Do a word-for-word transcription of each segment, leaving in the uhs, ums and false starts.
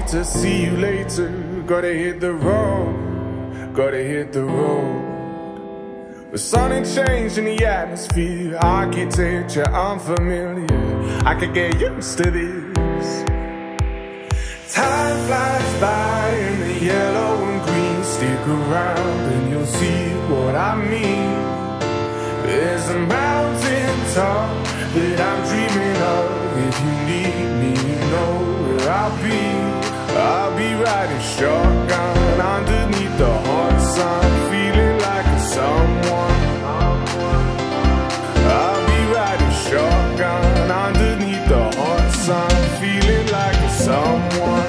to see you later. Gotta hit the road, gotta hit the road. The sun ain't changing the atmosphere, architecture unfamiliar. I could get used to this. Time flies by in the yellow and green. Stick around and you'll see what I mean. There's a mountain top that I'm dreaming of. If you need me, you know where I'll be. I'll be riding shotgun underneath the hot sun, feeling like a someone. I'll be riding shotgun underneath the hot sun, feeling like a someone.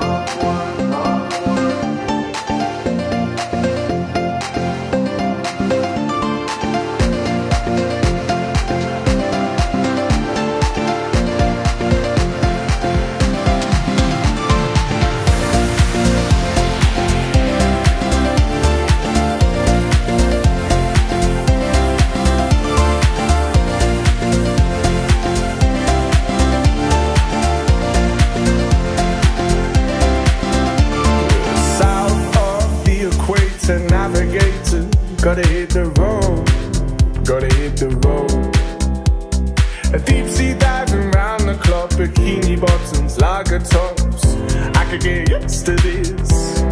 Navigator, gotta hit the road, gotta hit the road. A deep sea diving round the clock, bikini bottoms, lager tops. I could get used to this.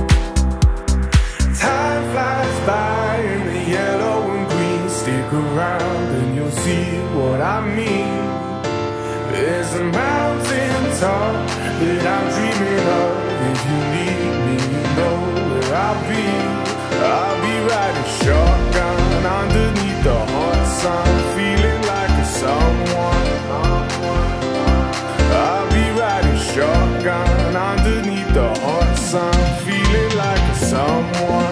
Time flies by in the yellow and green. Stick around and you'll see what I mean. There's a mountain top that I'm dreaming of. If you need me, you know where I'll be. I'll be riding shotgun underneath the hot sun, feeling like a someone. I'll be riding shotgun underneath the hot sun, feeling like a someone.